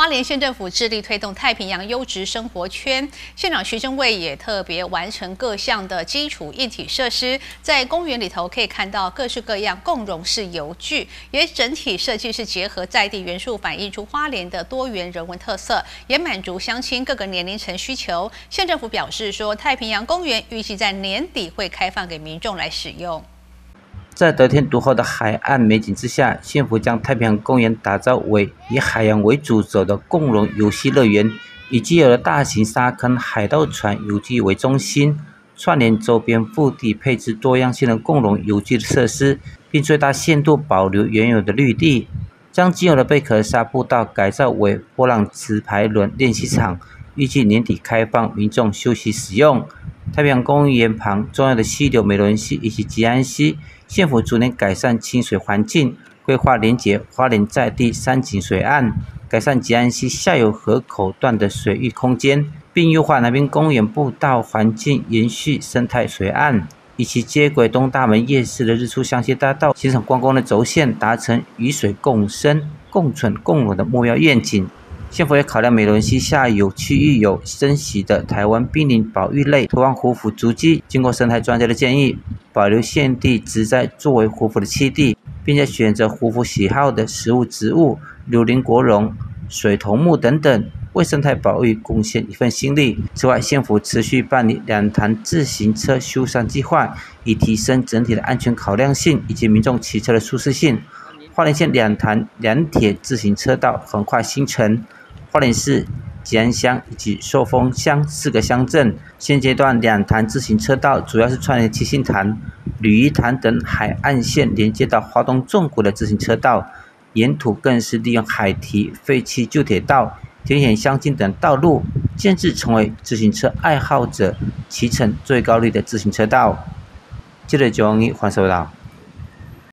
花莲县政府致力推动太平洋优质生活圈，县长徐正伟也特别完成各项的基础硬体设施。在公园里头可以看到各式各样共融式游具，也整体设计是结合在地元素，反映出花莲的多元人文特色，也满足乡亲各个年龄层需求。县政府表示说，太平洋公园预计在年底会开放给民众来使用。 在得天独厚的海岸美景之下，县府将太平洋公园打造为以海洋为主轴的共融游戏乐园，以既有的大型沙坑、海盗船游具为中心，串联周边腹地，配置多样性的共融游具的设施，并最大限度保留原有的绿地，将既有的贝壳沙步道改造为波浪直排轮练习场，预计年底开放民众休息使用。 太平洋公园旁重要的溪流美仑溪以及吉安溪，县府逐年改善清水环境，规划连结花莲在地山景水岸，改善吉安溪下游河口段的水域空间，并优化南滨公园步道环境，延续生态水岸，以及接轨东大门夜市的日出香榭大道，形成观光的轴线，达成与水共生、共存共荣的目标愿景。 县府也考量美仑溪下游区域有珍稀的台湾濒临保育类图案胡蝠足迹，经过生态专家的建议，保留现地植栽作为胡蝠的栖地，并且选择胡蝠喜好的食物植物，柳林国榕、水桐木等等，为生态保育贡献一份心力。此外，县府持续办理两潭自行车修缮计划，以提升整体的安全考量性以及民众骑车的舒适性。花莲县两潭两铁自行车道横跨新城。 花莲市、吉安乡以及寿丰乡4个乡镇，现阶段两潭自行车道主要是串联七星潭、鲤鱼潭等海岸线，连接到花东纵谷的自行车道，沿途更是利用海堤、废弃旧铁道、天险乡径等道路，建制成为自行车爱好者骑乘最高率的自行车道。记者912环收到。